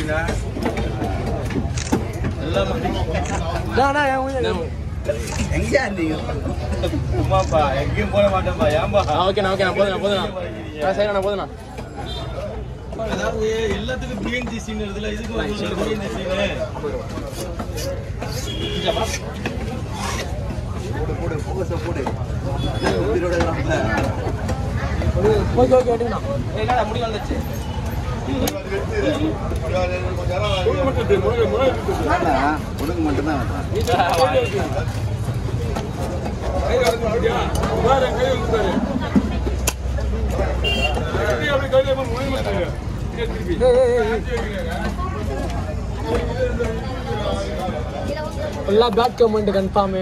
எங்கயா நீங்க உமாப்பா எங்கேயும் போட மாட்டேன்பா ஏன்பா ஓகேண்ணா போதுண்ணா சரிண்ணா போதுண்ணா அதாவது எல்லாத்துக்கும் பிஎன்ஜி சீன் இருக்குல்ல இதுக்கு பிஎன்ஜி சீன் போடு போகஸ போடு உயிரோட இருக்காங்க ஓகே எடுங்கண்ணா என்னடா முடி வந்துச்சு உனக்கு மட்டும்தான் ஃபுல்லா பேட் கமெண்ட் கன்ஃபார்ம்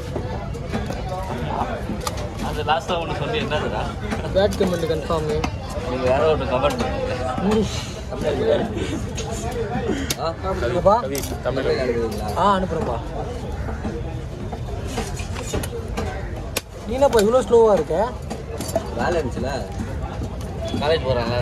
அது லாஸ்டா ஒன்னு சொல்லி என்னதுடா பேட் கமெண்ட் கன்ஃபார்ம் நீங்க வேற ஒரு கமெண்ட் அனுப்புறப்பா நீ என்னப்பா இவ்வளோ ஸ்லோவா இருக்க வேலை இருந்துச்சுல காலேஜ் போறான்ல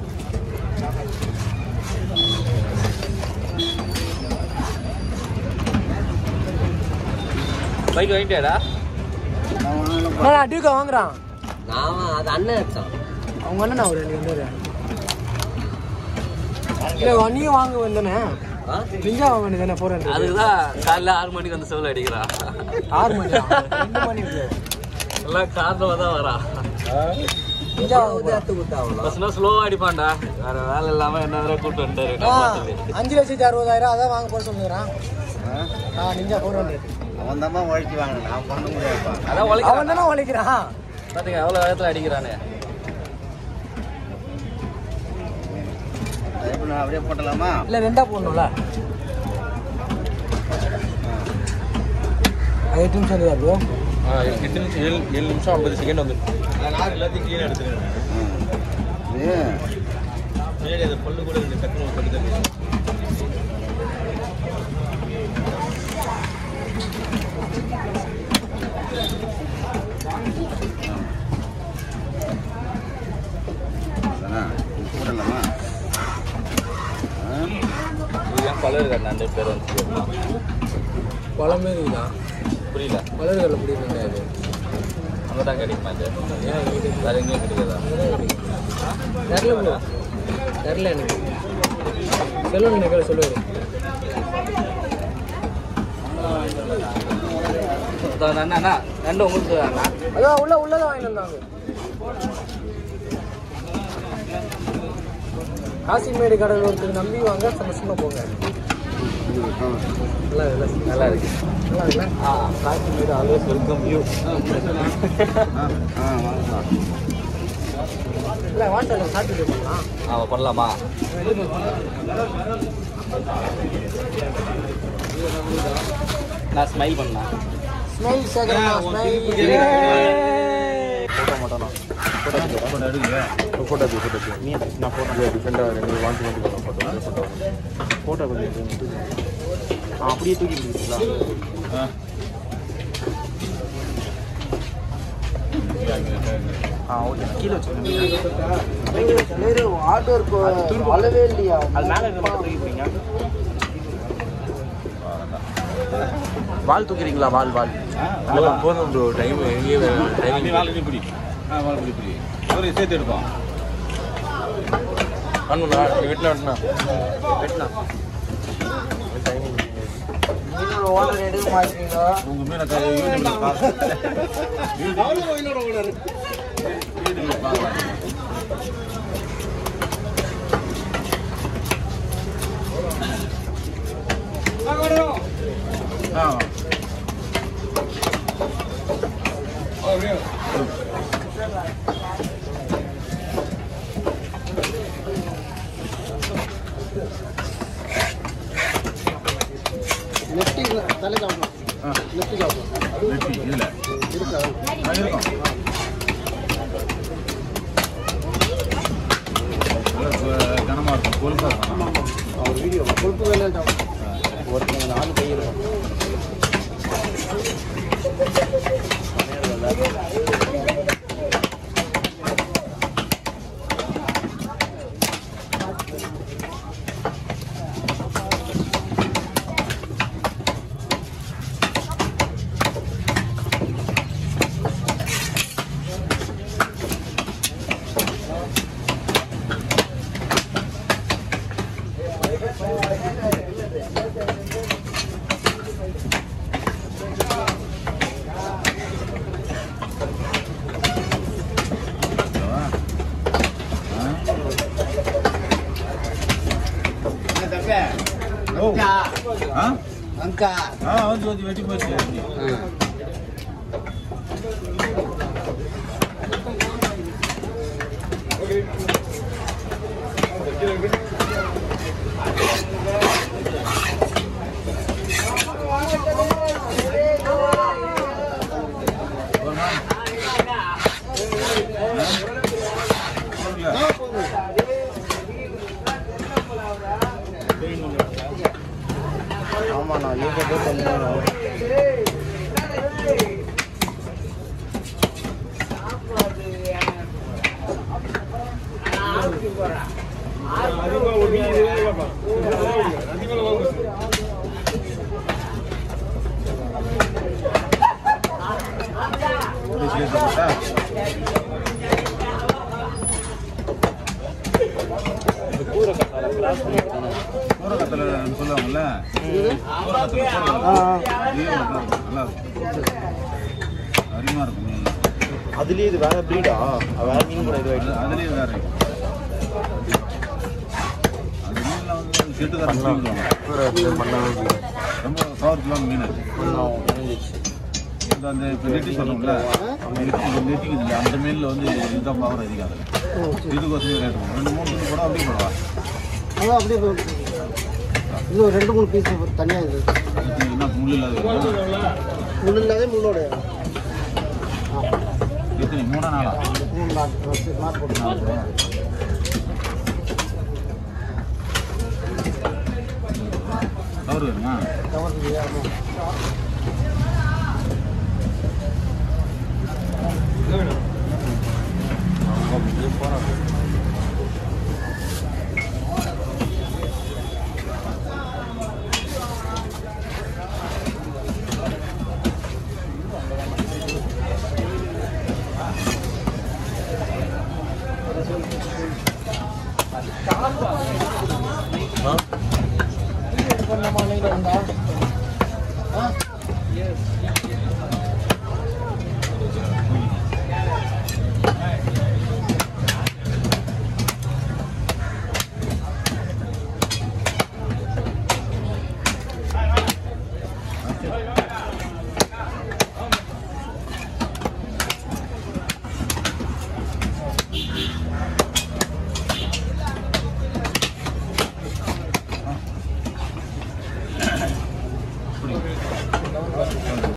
பைக் வாங்கிட்டியாடா டியூக்கா வாங்குறான் நான் அது அண்ணன் எடுத்தான் அவங்க அண்ணன் அவரு நீ வந்து நீயும் வாங்க வந்தானே நிஞ்சா வாங்க வேண்டியதானே 400 அதுக்குதான் காலைல 6 மணிக்கு வந்து செவல் அடிக்கிறான் 6 மணி 2 மணி எல்லாம் காரணமா தான் வரா நிஞ்சா எடுத்து கொடுத்தாங்க பஸ்னா ஸ்லோவா அடிப்பான்டா வேற வேலை இல்லாம என்ன வேற கூட்டு வந்துட்டாரு 5,60,000 அதான் வாங்க போற சொல்லுறான் நிஞ்சா 400 அவன் தான் உழைச்சி வாங்க நான் பண்ண முடியாதுப்பா அதான் அவன் தானே உழைக்கிறான் பாத்தீங்க எவ்வளவு வேகத்துல அடிக்கிறானே நான் அப்படியே போட்டலாமா இல்ல ரெண்டா போடணும்ல 8 நிமிஷம் இல்லையா ப்ரோ 7 நிமிஷம் 50 செகண்ட் வந்து நான் எல்லாத்தையும் கிளீனா எடுத்துக்கிறேன் பின்னாடி அந்த பல்லு கூட இந்த டக்குனு பண்ணி தருவேன் போடலாமா பலருக்கா 2 பேர் வந்து பழமே இருக்குதா புரியல பலர்களில் புரியல கிடையாது அங்கே தான் கிடைக்குமா அது வேற எங்கேயும் கிடைக்காதா தெரில ப்ரோ தெரில எனக்கு செல்வன் எனக்கு சொல்லுவார் அண்ணா 2 உங்களுக்கு அண்ணா அதான் உள்ளதான் வாங்கிட்டு வந்தாங்க காசிமேடு கடல் ஒருத்தருக்கு நம்பி வாங்க சந்தோஷமா போங்க நல்லா இருக்கு நல்லா இருக்குல்ல காசிமேடு ஆல்வேஸ் வெல்கம் யூ இல்லை வாட்டர் சாப்பிட்டு பண்ணலாம் பண்ணலாமா நான் ஸ்மைல் பண்ணேன் ஸ்மைல் சேகரமா ஸ்மைல் போட்ட மாட்டோம் ஃபோட்டோ நீ நான் ஃபோட்டோ டிஃப்ரெண்டாக ரெண்டு வாங்கி ஃபோட்டோ கொஞ்சம் அப்படியே தூக்கி பிடிச்சிங்களா ஓகே கீழே வச்சுக்கோங்க ஆர்டர் அளவே இல்லையா அது மேலே தூக்கி போறீங்க வால் தூக்கிறீங்களா வால் போதும் ப்ரோ டைம் டைமிங் வாழை பிடி வாழை பிடி ஒரு சேர்த்து எடுப்போம் பண்ணுங்களா வெட்டினா வெட்டினா டைமிங் ஓனர் எடுக்க மாட்டீங்க உங்க மேல ஓனர் தலை சாப்பிடலாம் லெஃப்ட் சாப்பிடலாம் இல்லை இருக்கா இருக்கும் கனமாக இருக்கும் கொழுப்பாக இருக்கும் அவர் வீடியோ கொழுப்பு வேலை ஒருத்தங்க 4 கை இருக்கும் வந்து வெட்டி போச்சு. ஆமா நான் நீங்க போய் பண்ணுறேன். சொல்லுவாங்கல்ல அருமையா இருக்கும் மீன். அதுலயே இது வேற பிரீடா? வேற மீன் கூட இது அதுலயே வேற அது மீன்ல வந்து செட்டுக்காரன் ரொம்ப பவர்ஃபுல்லான மீன் அது. அந்த இப்போ நெட்டி சொன்னோம்ல நெட்டிக்கு இல்லை அந்த மீனில் வந்து இதுதான் பவர் அதிகம். அதில் இதுக்கோசமே ரேட் 2-3 மீன் கூட அப்படியே போடுவா. அதான் அப்படியே இன்னும் 2-3 பீஸ் தனியாக இருக்குது. என்ன முள் இல்லாத முள் இல்லாதே முள்ளோட எத்தனை 3-4 மார்க் போட்டு கவர் வேணுமா? கவர் பண்ண மாட்டேங்கிறா